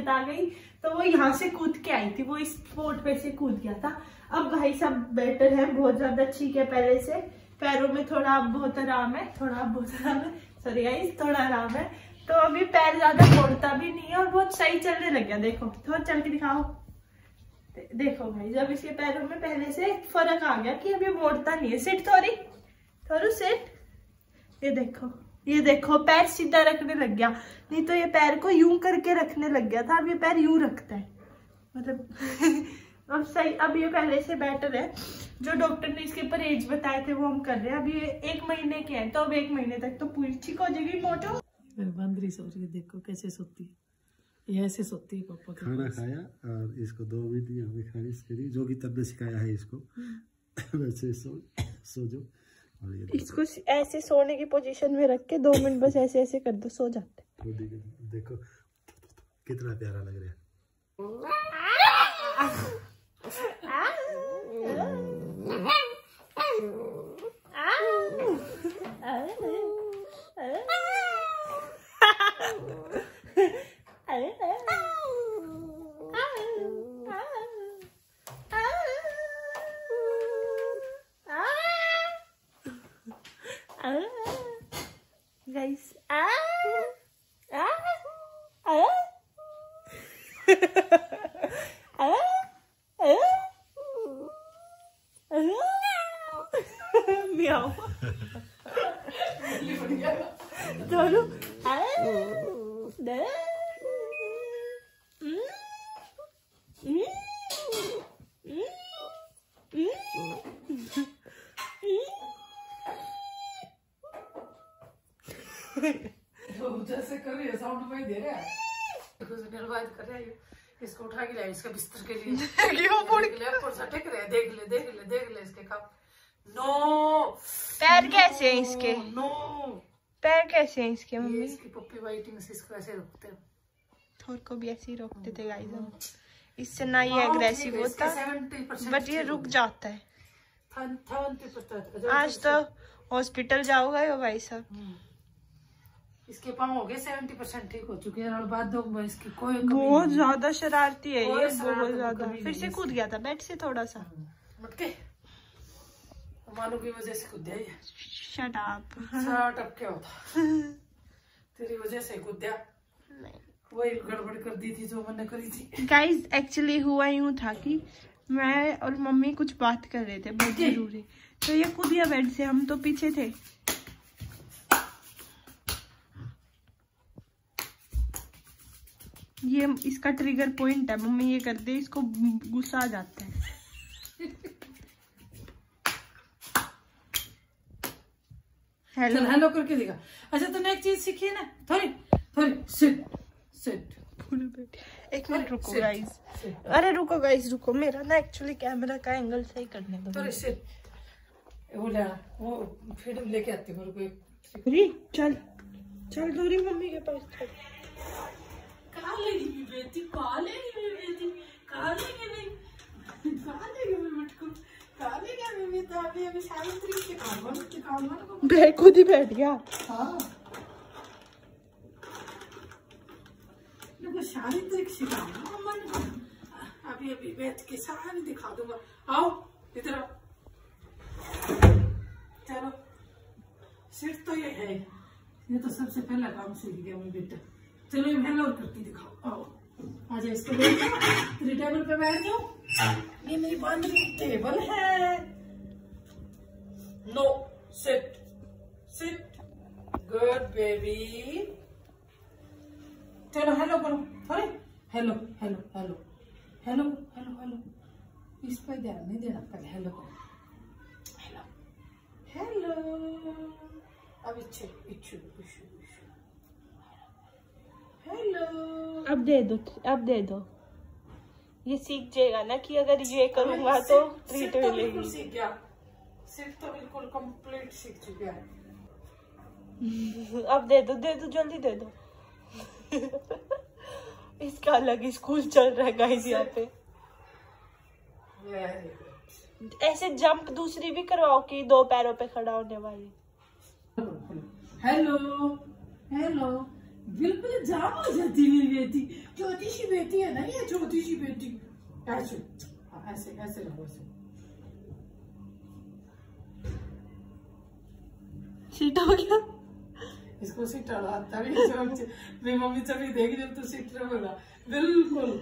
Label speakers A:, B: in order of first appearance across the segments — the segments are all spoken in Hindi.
A: दिक्कत आ गई तो वो यहाँ से कूद के आई थी, वो इस स्पॉट पे से कूद गया था। अब भाई सब बेटर है, बहुत ज्यादा ठीक है पहले से। पैरों में थोड़ा बहुत आराम है, सॉरी गाइस, थोड़ा आराम है। तो अभी पैर ज्यादा मोड़ता भी नहीं है और बहुत सही चलने लग गया। देखो थोड़ा चल के दिखाओ, देखो भाई जब इसके पैरों में पहले से फर्क आ गया कि अभी मोड़ता नहीं है। सिट थोड़ी सिट, ये देखो पैर सीधा रखने लग गया, नहीं तो ये पैर को यूं करके रखने लग गया था, अब ये पैर यूं रखता है, मतलब अब सही। अब ये पहले से बेटर है। जो डॉक्टर ने इसके परहेज बताए थे वो हम कर रहे हैं। अभी 1 महीने के हैं तो अब 1 महीने तक तो पूरी ठीक हो जाएगी मोटो।
B: बंदरी सो रही है, देखो कैसे सोती है, ये ऐसे सोती है पापा के
C: खाना खाया और इसको 2 मिनट हमें खारिश करी, जो कि तब ने सिखाया है इसको वैसे सो जो। और ये
A: इसको ऐसे सोने की पोजीशन में रख के 2 मिनट बस ऐसे ऐसे कर दो, सो जाते।
C: देखो कितना प्यारा लग रहा है।
A: Guys, म्याऊ दोनों
B: जैसे कर रही है साउंड में दे रहा है, कर रहा है। इसको उठा के लाया इसका बिस्तर के लिए, देख ले इसके काम। नो
A: पैर कैसे हैं इसके?
B: नो
A: पैर कैसे हैं इसके मम्मी?
B: इसकी पप्पी वाइटिंग से इसको ऐसे रोकते हैं।
A: थोर को भी ऐसे ही रोकते थे गाइस हम, इससे ना ये एग्रेसिव होता बट ये रुक जाता है। आज तो हॉस्पिटल जाओगे हो भाई साहब?
B: इसके पाँव हो गए 70% ठीक हो चुके हैं और बाद दो इसकी कोई
A: बहुत ज्यादा शरारती है ये, बहुत ज्यादा। फिर से कूद गया था बेड से थोड़ा सा,
B: मटके मानो की वजह से कूद गया।
A: शट अप
B: क्या होता तेरी वजह से कूद गया, वही गड़बड़ कर दी थी जो मैंने करी थी।
A: गाइस एक्चुअली हुआ यूं था कि मैं और मम्मी कुछ बात कर रहे थे बहुत जरूरी, तो ये कूद गया बेड से, हम तो पीछे थे। ये इसका ट्रिगर पॉइंट है, मम्मी ये कर दे इसको गुस्सा आ जाता है।
B: हेलो करके देखा। अच्छा तूने एक चीज सीखी है ना, थोड़ी सिट
A: एक मिनट रुको गाइस, अरे रुको गाइस रुको, मेरा ना एक्चुअली कैमरा का एंगल सही करने दो।
B: थोड़ी सिट वो फिर लेके आती मेरे को।
A: चल दूरी मम्मी के पास चल।
B: कहाँ लेगी मेरी बेटी, कहाँ लेगी मेरी बेटी, कहाँ लेगी मेरी मटको, कहाँ लेगी मेरी बेटी। अभी सारी तरीके
A: बैठ खुद ही बैठ गया।
B: हाँ सारी ट्रिक सिखाऊंगा मम्मा, अभी बैठ के सारी दिखा दूंगा। आओ इधर आओ, चलो सिर्फ तो ये है, ये तो सबसे पहला काम सीख गया मेरी बेटा। चलो ये हेलो करके दिखाओ, आओ आ जाओ इसको तेरी टेबल पे बैठ जाओ। ये मेरी बांधनी टेबल है। No sit good baby. चलो हेलो करो, थोड़ी hello hello hello hello hello hello, इस पर ध्यान नहीं देना, पहले हेलो करो, हेलो हेलो। अब इच्छू हेलो।
A: अब दे दो, ये सीख जाएगा ना कि अगर ये करूंगा तो ट्रीट मिलेगी।
B: सीख गया, सिर्फ तो बिल्कुल कंप्लीट सीख चुका है।
A: अब दे दो जल्दी दे दो। इसका अलग स्कूल चल रहा है गाइस यहाँ पे। ऐसे जंप दूसरी भी करवाओ कि 2 पैरों पे खड़ा होने वाली।
B: हेलो हेलो बिल्कुल जाम हो जाती मेरी बेटी, छोटी सी बेटी है ना ये, छोटी सी बेटी। ऐसे ऐसे ऐसे रहो, ऐसे
A: सीट हो गया।
B: इसको सीट आता भी मेरी मम्मी जब देगी जब तो सीट रहेगा बिल्कुल।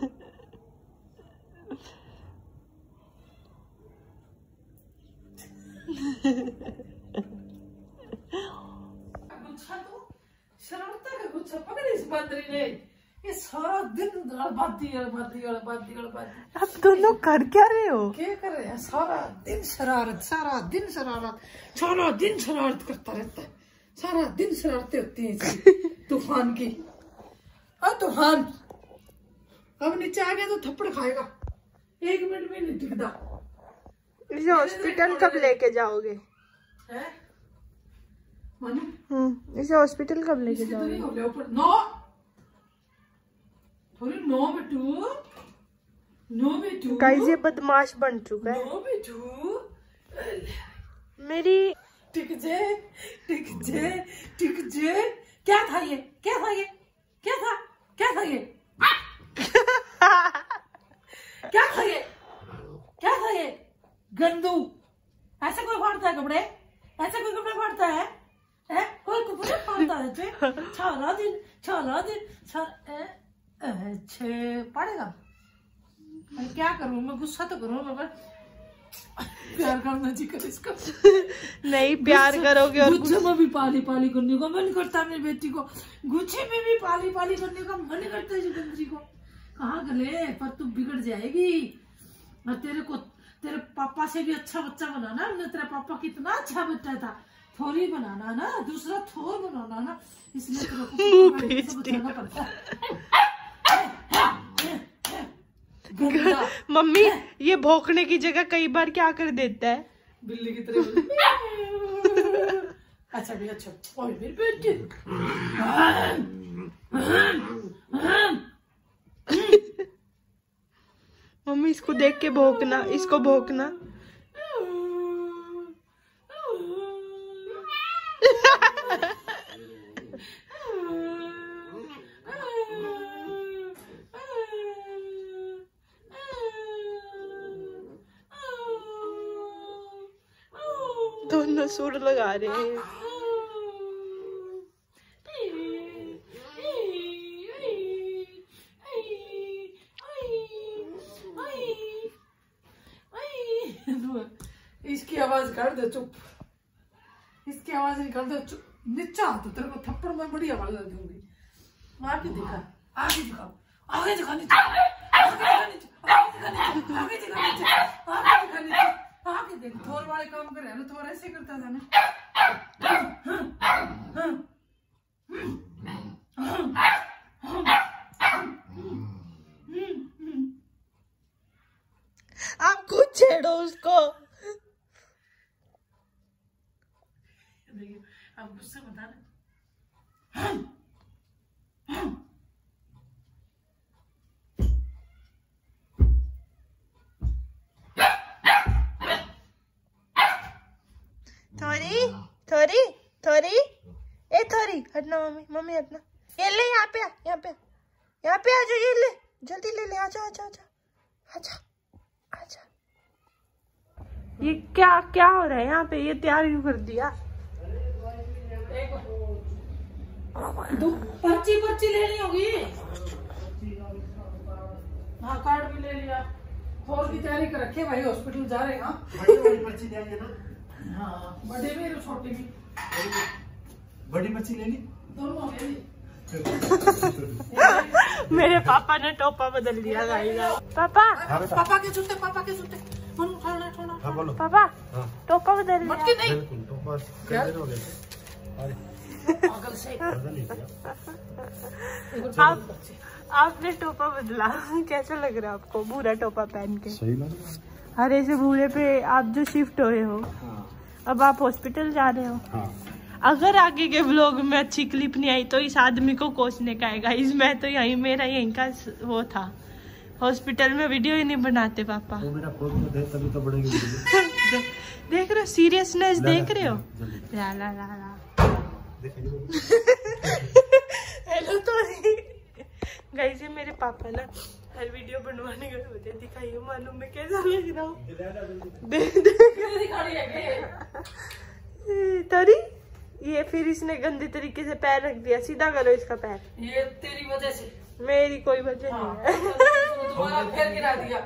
B: गुच्छा तो शरारता का गुच्छा पकड़ इस बंदरी ने, ये सारा दिन गड़बादी।
A: आप दोनों कर क्या रहे हो?
B: क्या कर रहे हैं? सारा दिन शरारत, सारा दिन शरारत करता रहता है, सारा दिन शरारतें होती हैं इसकी। तूफान की तूफान अब नीचे आ गया तो थप्पड़ खाएगा, 1 मिनट में नहीं टिकता।
A: इसे हॉस्पिटल कब लेके जाओगे? इसे हॉस्पिटल कब लेके जाओगे?
B: नो बेटू
A: गाइस ये बदमाश बन चुका है।
B: नो बेटू
A: मेरी
B: टिक जे। क्या था ये? गंदू। ऐसे कोई फाड़ता है कपड़े? ऐसे कोई कपड़े फाड़ता है? कोई कपड़े फाड़ता है? सारा दिन अच्छे पड़ेगा। क्या करूं मैं? गुस्सा तो करूं मैं, प्यार करना जी कर इसका।
A: नहीं प्यार करोगे और
B: गुच्छे में भी पाली करने का मन करता है मेरी बेटी को, गुच्छे में भी पाली करने का मन करता है बंदरी को। कहाँ गले पर तू बिगड़ जाएगी। और तेरे पापा से भी अच्छा बच्चा बनाना हमने। तेरा पापा कितना अच्छा बच्चा था, थोड़ी बनाना ना, दूसरा थोर बनाना ना, इसलिए तेरे को बचाना पड़ता है।
A: मम्मी ये भौंकने की जगह कई बार क्या कर देता है?
B: बिल्ली की तरह। अच्छा भी अच्छा। ओए मेरी बेटी।
A: मम्मी इसको देख के भौंकना, इसको भौंकना। दोनों सुर लगा रहे हैं।
B: इसकी आवाज कर दो चुप, इसकी आवाज नहीं कर दो चुप। नीचा तो तेरे को थप्पड़ में बड़ी आवाज दूंगी। आगे दिखा, आगे दिखाओ, आगे दिखा नीचे, आगे देख। थोर वाले काम कर रहे हैं, थोर ऐसे करता था ना।
A: आप खुद छेड़ो उसको।
B: अब गुस्से बता ना।
A: थोड़ी हटना मम्मी हटना। ये ले यहाँ पे आ जाओ, ये ले जल्दी ले आजा। ये क्या हो रहा है यहाँ पे? ये तैयार क्यों कर दिया?
B: पर्ची लेनी होगी। हाँ कार्ड भी ले लिया, थोर की तैयारी कर रखी है भाई, हॉस्पिटल जा रहे हैं।
C: पर्ची चाहिए ना?
B: हाँ बड़े भी और छोटे भी।
C: बड़ी पर्ची लेनी
B: दोनों ले ली।
A: मेरे पापा ने टोपा बदल दिया गाइस। पापा
B: के जूते पापा
A: टोपा बदल दिया।
C: बिल्कुल टोपा
B: पागल से
A: आपने टोपा बदला। कैसा लग रहा है आपको भूरा टोपा पहन के?
C: सही लग रहा है।
A: हरे से भूरे पे आप जो शिफ्ट हुए हो।
C: हाँ।
A: अब आप हॉस्पिटल जा रहे हो।
C: हाँ।
A: अगर आगे के व्लॉग में अच्छी क्लिप नहीं आई तो इस आदमी को कोसने का आएगा। मैं तो मेरा यहीं का वो था, हॉस्पिटल में वीडियो ही नहीं बनाते पापा।
C: वो मेरा फोन में दे तभी तो बढ़ेगी।
A: देख रहे हो सीरियसनेस, देख रहे हो? ला हेलो तो गाइस, ये मेरे पापा ना हर वीडियो बनवाने गए होते, दिखाइए मालूम मैं कैसा लग रहा हूँ। तरी ये फिर इसने गंदे तरीके से पैर रख दिया, सीधा करो इसका पैर।
B: ये तेरी वजह से।
A: मेरी कोई वजह नहीं है।
B: तुम्हारा पैर गिरा दिया।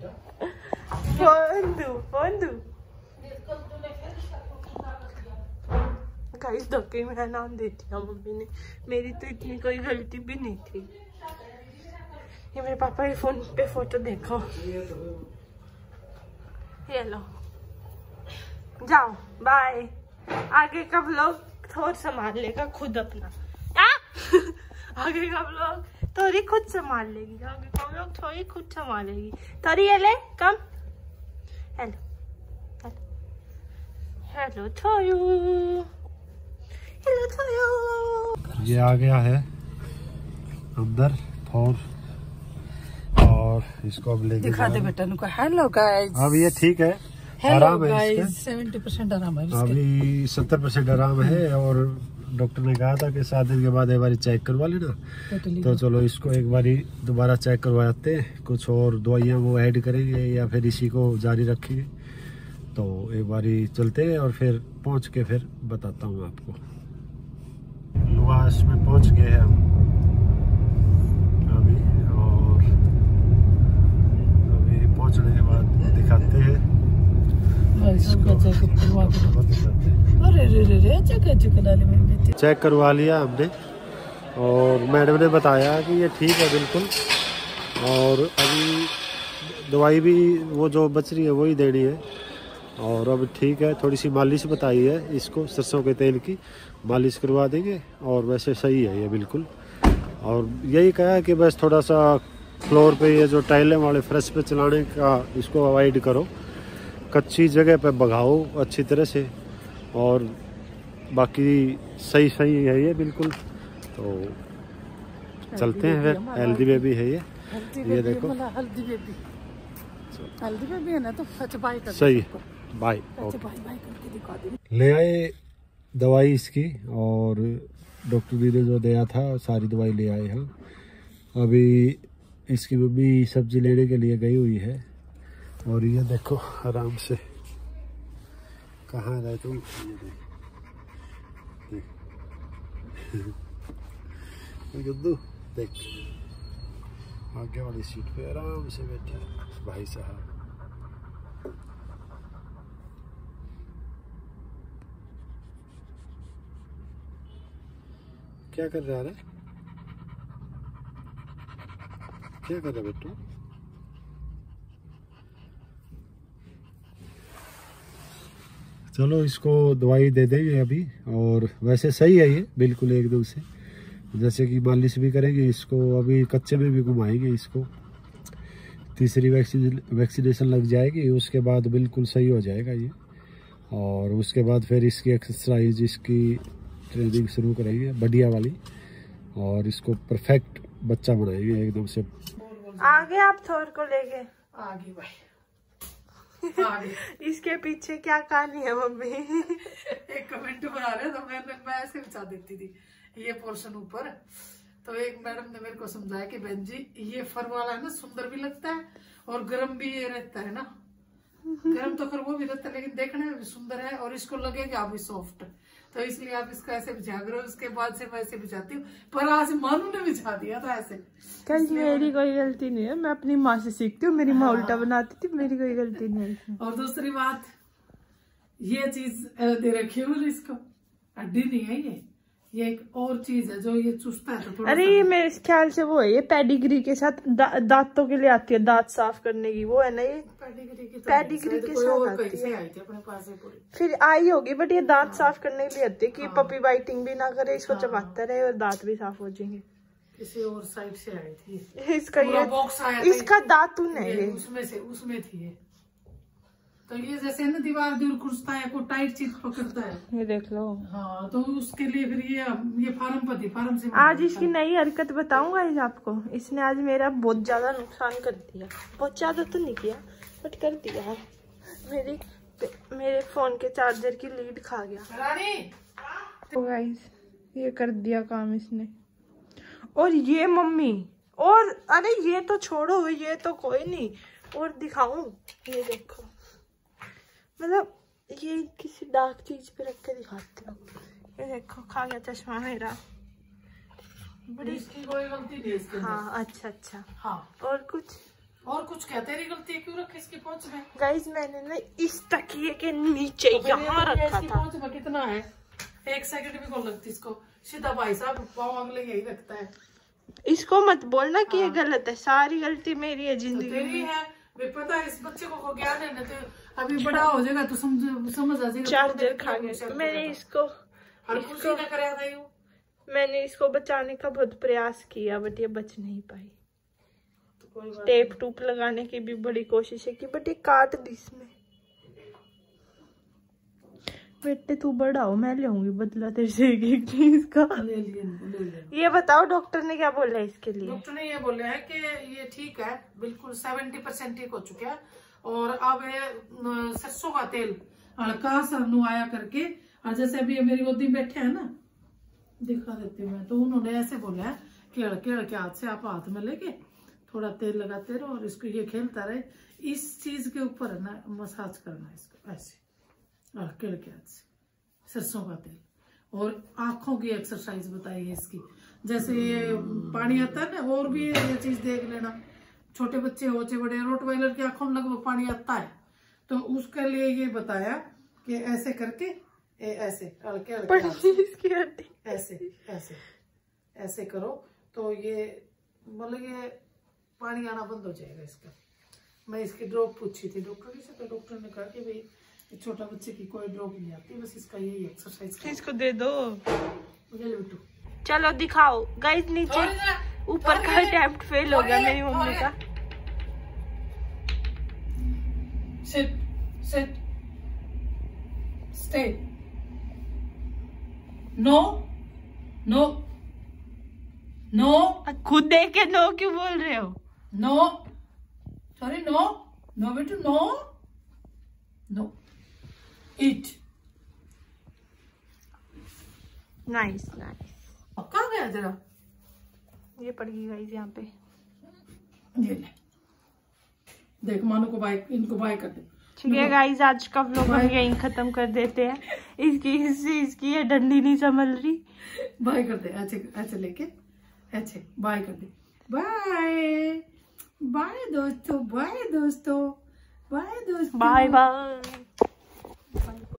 A: फोन दू गाइस, धक्के मेरा नाम दे दिया मम्मी ने, मेरी तो इतनी कोई गलती भी नहीं थी। ये मेरे पापा के फोन पे फोटो देखो, ये लो, जाओ बाय। आगे का व्लॉग थोड़ा संभाल लेगा खुद अपना। आगे का व्लॉग थोड़ी खुद संभाल लेगी, आगे का व्लॉग थोड़ी खुद संभालेगी। थोड़ी ये ले कम। हेलो हेलो थोयू, हेलो थोयू।
C: ये आ गया है अंदर फोन, और इसको अब लेके
B: दिखा दे बेटा उनको। हेलो गाइस,
C: अब ये ठीक है, आराम है इसका।
B: 70% आराम है इसका।
C: अभी 70% आराम है, और डॉक्टर ने कहा था कि 7 दिन के बाद एक बार चेक करवा लेना। तो चलो इसको एक बार दोबारा चेक करवाते हैं, कुछ और दवाइयाँ वो ऐड करेंगे या फिर इसी को जारी रखेंगे। तो एक बार चलते हैं और फिर पहुंच के फिर बताता हूँ आपको। लुआस में पहुंच गए हैं हम अभी, और अभी पहुंचने के बाद दिखाते हैं। चेक करवा लिया हमने, और मैडम ने बताया कि ये ठीक है बिल्कुल, और अभी दवाई भी वो जो बच रही है वही देनी है, और अब ठीक है। थोड़ी सी मालिश बताई है इसको, सरसों के तेल की मालिश करवा देंगे, और वैसे सही है ये बिल्कुल। और यही कहा कि बस थोड़ा सा फ्लोर पे ये जो टाइलें वाले फ्रेश पे चलाने का इसको अवॉइड करो, कच्ची जगह पे भगाओ अच्छी तरह से, और बाकी सही है ये बिल्कुल। तो चलते हैं फिर। हेल्दी बेबी है ये देखो,
B: हल्दी बेबी है ना, तो बाय कर
C: सही है। बाय
B: करके दिखा दे।
C: ले आए दवाई इसकी, और डॉक्टर जी ने जो दिया था सारी दवाई ले आए हैं। अभी इसकी मम्मी सब्जी लेने के लिए गई हुई है, और ये देखो आराम से कहाँ रहे तुम, गुद्दू देख आगे वाली सीट पे आराम से बैठे भाई साहब। क्या कर रहा है, क्या कर रहा है बेटू? चलो इसको दवाई दे देंगे अभी, और वैसे सही है ये बिल्कुल एकदम से। जैसे कि मालिश भी करेंगे इसको, अभी कच्चे में भी घुमाएंगे इसको। तीसरी वैक्सीनेशन लग जाएगी, उसके बाद बिल्कुल सही हो जाएगा ये, और उसके बाद फिर इसकी एक्सरसाइज, इसकी ट्रेनिंग शुरू करेंगे बढ़िया वाली, और इसको परफेक्ट बच्चा बनाएंगे एकदम से।
A: आगे आप थोर को लेके
B: आगे भाई
A: इसके पीछे क्या कहानी है मम्मी?
B: एक कमेंट बना रहे तो मैं ऐसे बिछा देती थी ये पोर्शन ऊपर। तो एक मैडम ने मेरे को समझाया कि बहन जी ये फर वाला है ना, सुंदर भी लगता है और गर्म भी ये रहता है ना। गर्म तो खैर वो भी रहता है, लेकिन देखने में भी सुंदर है, और इसको लगेगा अभी सॉफ्ट, तो इसलिए आप इसको ऐसे बिछा करो। उसके बाद से मैं ऐसे बिछाती हूँ, पर आज मानू ने बिछा दिया था ऐसे।
A: मेरी कोई गलती नहीं है, मैं अपनी माँ से सीखती हूँ। मेरी माँ उल्टा बनाती थी, मेरी कोई गलती नहीं है।
B: और दूसरी बात, ये चीज दे रखी है इसको, हड्डी नहीं है ये एक और चीज है जो ये चुसता है तो थोड़ा।
A: अरे ये मेरे ख्याल से वो है, ये पेडिग्री के साथ दांतों के लिए आती है, दांत साफ करने की वो है ना, ये पेडिग्री के साथ आती है
B: अपने पास है पूरी।
A: फिर आई होगी, बट ये दांत साफ करने के लिए आती है कि पपी बाइटिंग भी ना करे, इसको चबाता रहे और दांत भी साफ हो जाएंगे।
B: किसी और साइड से आई थी
A: इसका, ये
B: बॉक्स आया,
A: इसका दातुन है ये,
B: उसमें थी ये। तो ये जैसे ना दीवार दूर खुरसता है, कोई टाइट चीज पकड़ता है,
A: ये देख लो।
B: हाँ, तो उसके लिए फिर ये फार्म से
A: आज इसकी नई हरकत बताऊंगा आपको। इसने आज मेरा बहुत ज्यादा नुकसान कर दिया, बहुत ज्यादा तो नहीं किया बट कर दिया। मेरे फोन के चार्जर की लीड खा गया। तो गाइस ये कर दिया काम इसने। और ये मम्मी, और अरे ये तो छोड़ो, ये तो कोई नहीं। और दिखाऊं, ये देखो, मतलब ये किसी डार्क चीज पे रख के दिखाती हूँ। ये देखो, खा गया चश्मा मेरा।
B: बड़ी इसकी कोई गलती नहीं इसके अंदर।
A: हाँ अच्छा।
B: हाँ, और कुछ क्या तेरी गलती है? क्यों रखे इसकी पहुंच में?
A: गाइस मैंने ना इस तकिए के नीचे यहाँ रखा था।
B: पहुंच में कितना है, 1 सेकंड भी कौन लगती इसको। सीधा भाई साहब पाँव अगले यही रखता है।
A: इसको मत बोलना कि ये गलत है, सारी गलती मेरी है जिंदगी
B: तेरी है। पता है इस बच्चे को ज्ञान है ना, तो अभी बड़ा हो जाएगा तो समझ आ जाएगा।
A: चार्जर खा गया। मैंने इसको मैंने इसको बचाने का बहुत प्रयास किया, बट ये बच नहीं पाई। टेप टूप लगाने की भी बड़ी कोशिश है कि बट ये काट दी इसमें। बेटे तू बड़ा हो, मैं ले बदला तेरे से एक चीज का। ले। ये बताओ डॉक्टर ने क्या बोला है इसके लिए?
B: डॉक्टर ने ये बोला है कि ये ठीक है, बिल्कुल 70% ठीक हो चुका है। और अब सरसों का तेल हल्का सा नुआया करके, और जैसे अभी मेरी गोदी में बैठे है ना, दिखा देती हूँ मैं, तो उन्होंने ऐसे बोला है कि हल्के हाथ से आप हाथ में लेके थोड़ा तेल लगाते रहो और इसको ये खेलता रहे। इस चीज के ऊपर है ना मसाज करना इसको ऐसे हल्के हाथ से, सरसों का तेल। और आंखों की एक्सरसाइज बताई है इसकी, जैसे ये पानी आता है ना, और भी ये चीज देख लेना। छोटे बच्चे हो चाहे बड़े, रोटवाइलर की आंखों में लगभग पानी आता है, तो उसके लिए ये बताया कि ऐसे करके ऐसे हल्के ऐसे ऐसे करो तो ये मतलब ये पानी आना बंद हो जाएगा इसका। मैं इसकी ड्रॉप पूछी थी डॉक्टर से, तो डॉक्टर ने कहा कि भाई छोटा बच्चे की कोई ड्रॉप नहीं आती, बस इसका यही एक्सरसाइज
A: इसको दे दो।
B: बेटू
A: चलो दिखाओ गाइस, नीचे ऊपर का अटेम्प्ट फेल हो गया मेरी मम्मी का।
B: Sit stay. No no no,
A: खुद देख के नो क्यों बोल रहे हो?
B: नो सॉरी, नो नो बेटू, नो नो ईट।
A: नाइस।
B: कहाँ गया तेरा?
A: ये पड़ गई गाइस यहाँ पे।
B: ये ले देख, मानो को बाय, इनको बाय कर दे।
A: ठीक है गाइस, आज का व्लॉग हम यहीं खत्म कर देते हैं। इसकी ये डंडी नहीं संभल रही।
B: बाय कर दे, ऐसे लेके ऐसे बाय कर दे। बाय बाय दोस्तों, बाय दोस्तों, बाय दोस्तों,
A: बाय बाय।